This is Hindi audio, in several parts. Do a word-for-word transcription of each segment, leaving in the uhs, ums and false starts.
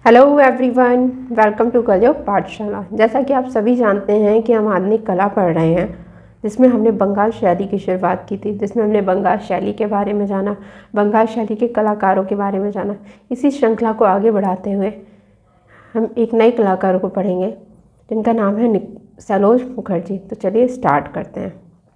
Hello everyone, welcome to Kalyog Pathshala. जैसा कि आप सभी जानते हैं कि हम आधुनिक कला पढ़ रहे हैं, जिसमें हमने बंगाल शैली की शुरुआत की थी, जिसमें हमने बंगाल शैली के बारे में जाना, बंगाल शैली के कलाकारों के बारे में जाना। इसी श्रृंखला को आगे बढ़ाते हुए हम एक नए कलाकारों को पढ़ेंगे जिनका नाम है सैलोज मुखर्जी। तो चलिए स्टार्ट करते हैं।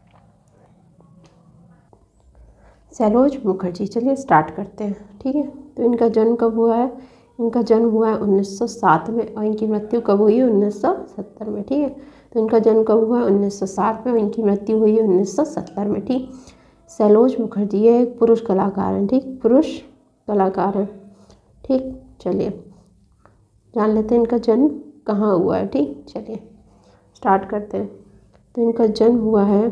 सैलोज मुखर्जी, चलिए स्टार्ट करते हैं। ठीक है, तो इनका जन्म कब हुआ है? इनका जन्म हुआ है उन्नीस सौ सात में और इनकी मृत्यु कब हुई है? उन्नीस सौ सत्तर में। ठीक है, तो इनका जन्म कब हुआ है? उन्नीस सौ सात में और इनकी मृत्यु हुई है उन्नीस सौ सत्तर में। ठीक, सैलोज मुखर्जी ये एक पुरुष कलाकार हैं। ठीक, पुरुष कलाकार हैं। ठीक, चलिए जान लेते हैं इनका जन्म कहाँ हुआ है। ठीक, चलिए स्टार्ट करते हैं। तो इनका जन्म हुआ है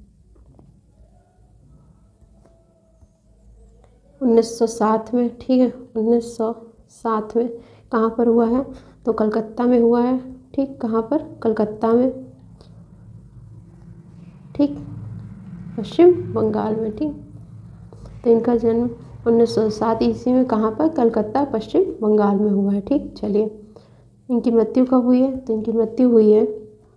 उन्नीस सौ सात में। ठीक है, उन्नीस सौ सात में कहाँ पर हुआ है? तो कलकत्ता में हुआ है। ठीक, कहाँ पर? कलकत्ता में। ठीक, पश्चिम बंगाल में। ठीक, तो इनका जन्म उन्नीस सौ सात ईस्वी में कहाँ पर? कलकत्ता, पश्चिम बंगाल में हुआ है। ठीक, चलिए इनकी मृत्यु कब हुई है? तो इनकी मृत्यु हुई है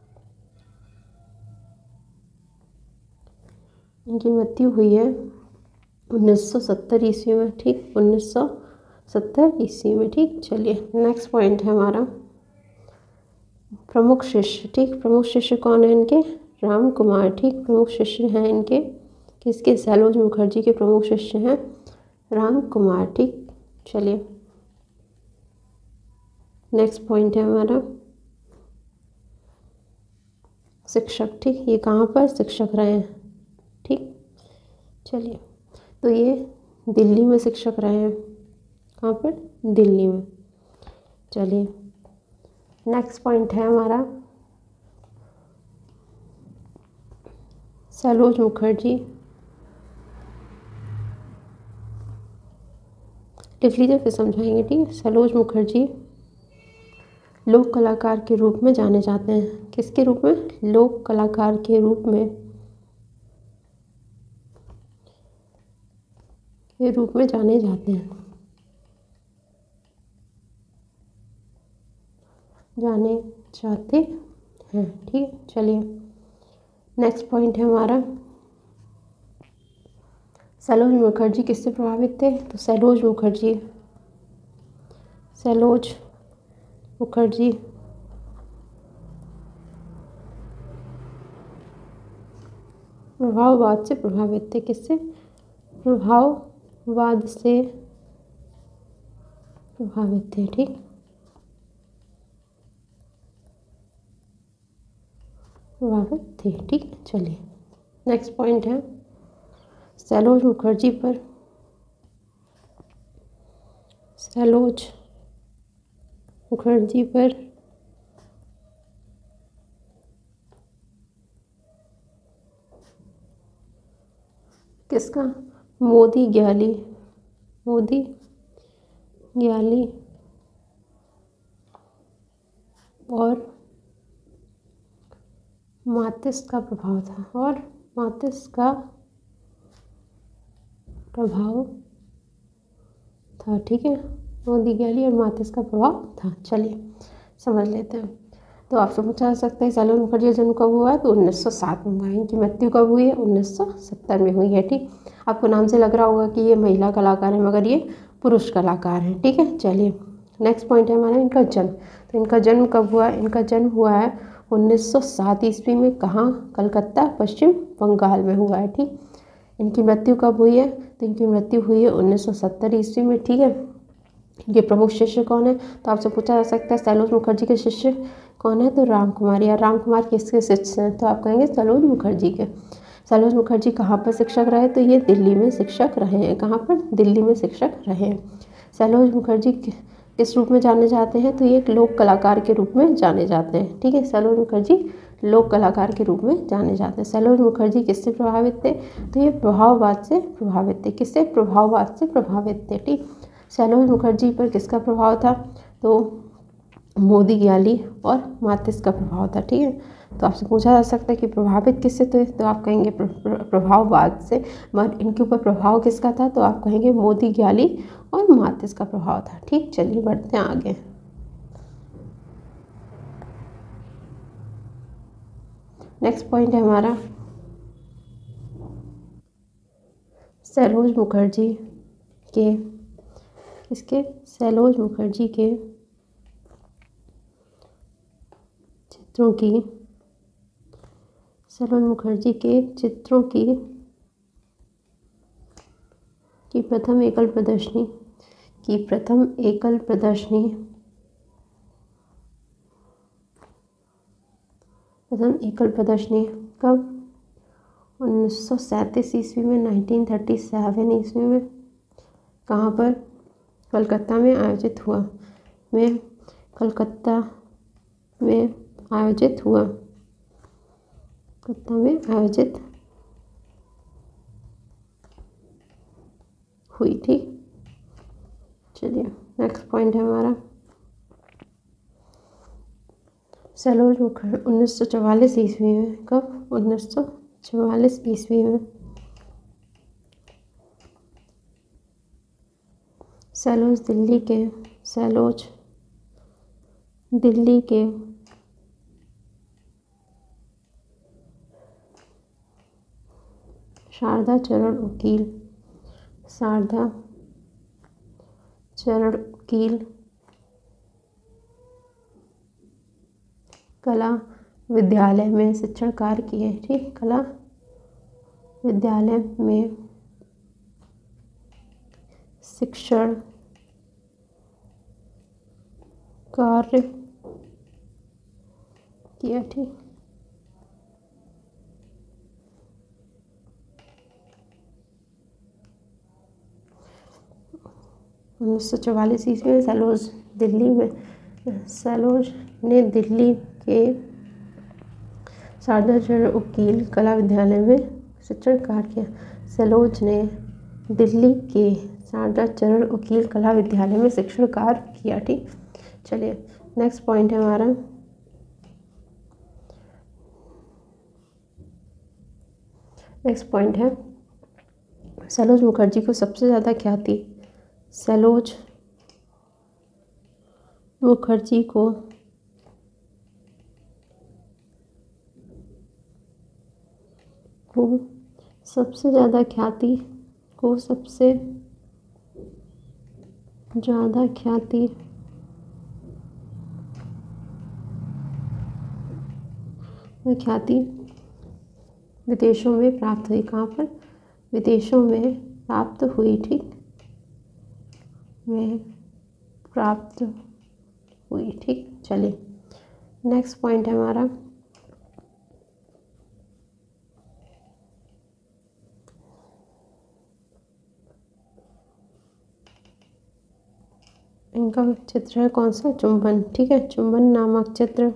इनकी मृत्यु हुई है उन्नीस सौ सत्तर ईस्वी में। ठीक, उन्नीस सौ सत्तर ईस्वी में। ठीक, चलिए नेक्स्ट पॉइंट है हमारा प्रमुख शिष्य। ठीक, प्रमुख शिष्य कौन है इनके? राम कुमार। ठीक, प्रमुख शिष्य हैं इनके किसके? सैलोज मुखर्जी के प्रमुख शिष्य हैं राम कुमार। ठीक, चलिए नेक्स्ट पॉइंट है हमारा शिक्षक। ठीक, ये कहाँ पर शिक्षक रहे हैं? ठीक, चलिए तो ये दिल्ली में शिक्षक रहे हैं। कहाँ पर? दिल्ली में। चलिए नेक्स्ट पॉइंट है हमारा सैलोज मुखर्जी। लिख लीजिए फिर समझाएंगे। ठीक है, सैलोज मुखर्जी लोक कलाकार के रूप में जाने जाते हैं। किसके रूप में? लोक कलाकार के रूप में के रूप में जाने जाते हैं जाने जाते हैं ठीक है, चलिए नेक्स्ट पॉइंट है हमारा सैलोज मुखर्जी किससे प्रभावित थे? तो सैलोज मुखर्जी सैलोज मुखर्जी प्रभाववाद से प्रभावित थे। किससे? प्रभाववाद से प्रभावित थे। ठीक, प्रभावित थे। ठीक, चलिए नेक्स्ट पॉइंट है सैलोज मुखर्जी पर सैलोज मुखर्जी पर किसका? मोदी ग्याली मोदी ग्याली और मातिस का प्रभाव था और मातिस का प्रभाव था। ठीक है, मोदी ग्याली और मातिस का प्रभाव था। चलिए समझ लेते हैं। तो आपसे पूछा जा सकता है सैलोज मुखर्जी का जन्म कब हुआ है? तो उन्नीस सौ सात में हुआ है। इनकी मृत्यु कब हुई है? उन्नीस सौ सत्तर में हुई है। ठीक, आपको नाम से लग रहा होगा कि ये महिला कलाकार है, मगर ये पुरुष कलाकार हैं। ठीक है, चलिए नेक्स्ट पॉइंट है हमारा इनका जन्म। तो इनका जन्म कब हुआ? इनका जन्म हुआ है उन्नीस सौ सात ईस्वी में। कहाँ? कलकत्ता, पश्चिम बंगाल में हुआ है। ठीक, इनकी मृत्यु कब हुई है? तो इनकी मृत्यु हुई है उन्नीस सौ सत्तर ईस्वी में। ठीक है, इनके प्रमुख शिष्य कौन है? तो आपसे पूछा जा सकता है सैलोज मुखर्जी के शिष्य कौन है? तो राम कुमार। या राम कुमार किसके शिष्य हैं? तो आप कहेंगे सैलोज मुखर्जी के। सैलोज मुखर्जी कहाँ पर शिक्षक रहे? तो ये दिल्ली में शिक्षक रहे हैं। कहाँ पर? दिल्ली में शिक्षक रहे हैं। सैलोज मुखर्जी किस रूप में जाने जाते हैं? तो ये एक लोक कलाकार के रूप में जाने जाते हैं। ठीक है, सैलोज मुखर्जी लोक कलाकार के रूप में जाने जाते हैं। सैलोज मुखर्जी किससे प्रभावित थे? तो ये प्रभाववाद से प्रभावित थे। किससे? प्रभाववाद से प्रभावित थे। ठीक, सैलोज मुखर्जी पर किसका प्रभाव था? तो मोदी ग्याली और मातिस का प्रभाव था। ठीक है, तो आपसे पूछा जा सकता है कि प्रभावित किससे थे? तो आप कहेंगे प्रभाववाद से। मगर इनके ऊपर प्रभाव किसका था? तो आप कहेंगे मोदी ग्याली और मातिस का प्रभाव था। ठीक, चलिए बढ़ते हैं आगे। नेक्स्ट पॉइंट है हमारा सैलोज मुखर्जी के इसके सैलोज मुखर्जी के चित्रों की सैलोज मुखर्जी के चित्रों की की प्रथम एकल प्रदर्शनी की प्रथम एकल प्रदर्शनी प्रथम एकल प्रदर्शनी कब उन्नीस सौ सैंतीस ईस्वी में नाइनटीन थर्टी सेवन ईस्वी में कहाँ पर कलकत्ता में आयोजित हुआ में कलकत्ता में आयोजित हुआ कलकत्ता में आयोजित हुई। ठीक, चलिए नेक्स्ट पॉइंट है हमारा सैलोज मुखर्जी उन्नीस सौ चवालीस ईस्वी में कब उन्नीस सौ चवालीस ईस्वी में सैलोज दिल्ली के सैलोज दिल्ली के शारदा चरण वकील शारदा चरण वकील कला विद्यालय में शिक्षण कार्य किए। ठीक, कला विद्यालय में शिक्षण कार्य किया। ठीक, उन्नीस सौ चवालीस ईस्वी में सैलोज दिल्ली में सैलोज ने दिल्ली के शारदा चरण वकील कला विद्यालय में शिक्षण कार्य किया। सैलोज ने दिल्ली के शारदा चरण वकील कला विद्यालय में शिक्षण कार्य किया। ठीक, चलिए नेक्स्ट पॉइंट है हमारा नेक्स्ट पॉइंट है सैलोज मुखर्जी को सबसे ज़्यादा ख्याति सैलोज मुखर्जी को को सबसे ज़्यादा ख्याति को सबसे ज़्यादा ख्याति ख्याति विदेशों में प्राप्त हुई। कहाँ पर विदेशों में प्राप्त हुई। ठीक, में प्राप्त हुई। ठीक, चलिए नेक्स्ट पॉइंट है हमारा इनका चित्र है कौन सा चुंबन। ठीक है, चुंबन नामक चित्र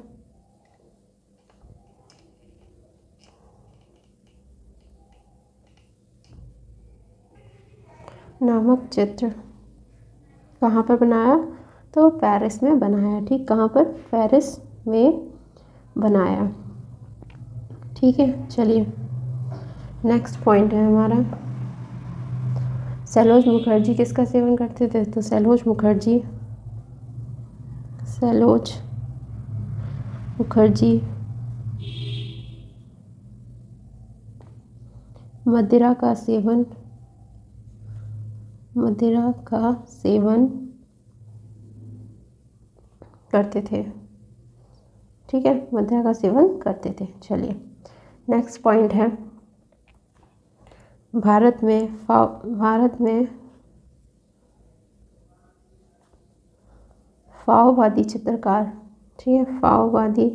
नामक चित्र कहाँ पर बनाया तो पेरिस में बनाया। ठीक, कहाँ पर पेरिस में बनाया। ठीक है, चलिए नेक्स्ट पॉइंट है हमारा सैलोज मुखर्जी किसका सेवन करते थे तो सैलोज मुखर्जी सैलोज मुखर्जी मदिरा का सेवन मदिरा का सेवन करते थे। ठीक है, मदिरा का सेवन करते थे। चलिए नेक्स्ट पॉइंट है भारत में भारत में फाववादी चित्रकार। ठीक है, फाववादी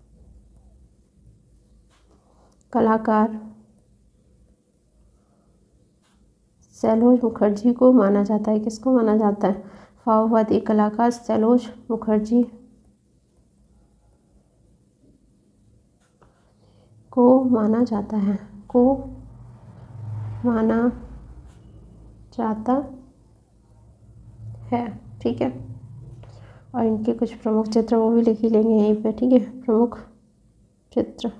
कलाकार सैलोज मुखर्जी को माना जाता है। किसको माना जाता है फाववादी कलाकार सैलोज मुखर्जी को माना जाता है को माना जाता है। ठीक है, और इनके कुछ प्रमुख चित्र वो भी लिख ही लेंगे यहीं पे। ठीक है, प्रमुख चित्र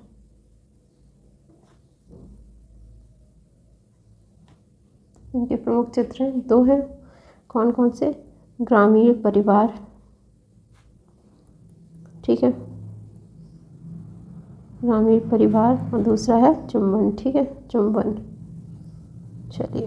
इनके प्रमुख चित्र हैं दो हैं। कौन कौन से ग्रामीण परिवार। ठीक है, ग्रामीण परिवार और दूसरा है चुंबन। ठीक है, चुंबन। चलिए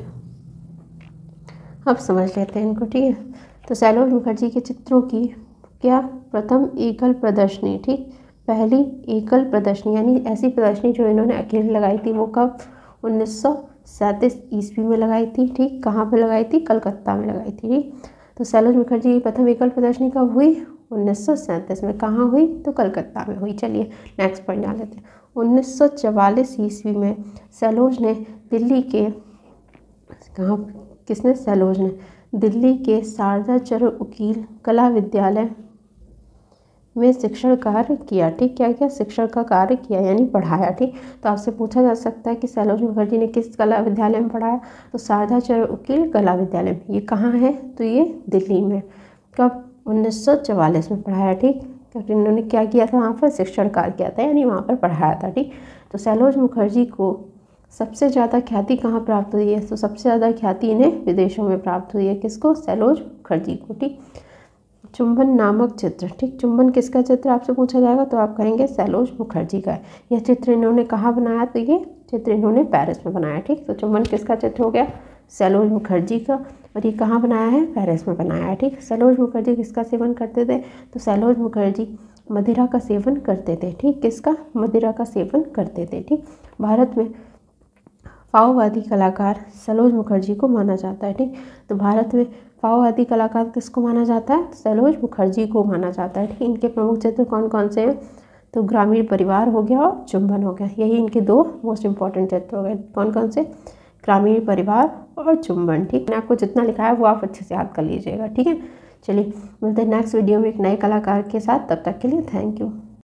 अब समझ लेते हैं इनको। ठीक है, तो सैलोज मुखर्जी के चित्रों की क्या प्रथम एकल प्रदर्शनी, ठीक, पहली एकल प्रदर्शनी यानी ऐसी प्रदर्शनी जो इन्होंने अकेले लगाई थी वो कब उन्नीस सौ सैंतीस ईस्वी में लगाई थी। ठीक, कहाँ पे लगाई थी? कलकत्ता में लगाई थी। ठीक, तो सैलोज मुखर्जी की प्रथम एकल प्रदर्शनी कब हुई? उन्नीस सौ सैंतीस में। कहाँ हुई? तो कलकत्ता में हुई। चलिए नेक्स्ट पॉइंट जान लेते हैं। उन्नीस सौ चवालीस ईस्वी में सैलोज ने दिल्ली के कहाँ किसने? सैलोज ने दिल्ली के शारदाचरण उकील कला विद्यालय में शिक्षण कार्य किया। ठीक, क्या क्या? शिक्षण का कार्य किया यानी पढ़ाया। ठीक, तो आपसे पूछा जा सकता है कि सैलोज मुखर्जी ने किस कला विद्यालय में पढ़ाया? तो शारदाचरण उकील कला विद्यालय में। ये कहाँ है? तो ये दिल्ली में। कब? उन्नीस सौ चवालीस में पढ़ाया। ठीक, क्योंकि इन्होंने क्या किया था? वहाँ पर शिक्षण कार्य किया था यानी वहाँ पर पढ़ाया था। ठीक, तो सैलोज मुखर्जी को सबसे ज़्यादा ख्याति कहाँ प्राप्त हुई है? तो सबसे ज़्यादा ख्याति इन्हें विदेशों में प्राप्त हुई है। किसको? सैलोज मुखर्जी को। ठीक, चुंबन नामक चित्र। ठीक, चुंबन किसका चित्र आपसे पूछा जाएगा तो आप कहेंगे सैलोज मुखर्जी का है। यह चित्र इन्होंने कहाँ बनाया? तो ये चित्र इन्होंने पेरिस में बनाया। ठीक, तो चुंबन किसका चित्र हो गया? सैलोज मुखर्जी का। और ये कहाँ बनाया है? पेरिस में बनाया है। ठीक, सैलोज मुखर्जी किसका सेवन करते थे? तो सैलोज मुखर्जी मदिरा का सेवन करते थे। ठीक, किसका? मदिरा का सेवन करते थे। ठीक, भारत में फाओवादी कलाकार सैलोज मुखर्जी को माना जाता है। ठीक, तो भारत में फाओवादी कलाकार किसको माना जाता है? सैलोज मुखर्जी को माना जाता है। ठीक, इनके प्रमुख चित्र कौन कौन से हैं? तो ग्रामीण परिवार हो गया और चुंबन हो गया। यही इनके दो मोस्ट इंपॉर्टेंट चित्र हो गए। कौन कौन से? ग्रामीण परिवार और चुंबन। ठीक, मैंने आपको जितना लिखा है वो आप अच्छे से याद कर लीजिएगा। ठीक है, चलिए मिलते हैं नेक्स्ट वीडियो में एक नए कलाकार के साथ। तब तक के लिए थैंक यू।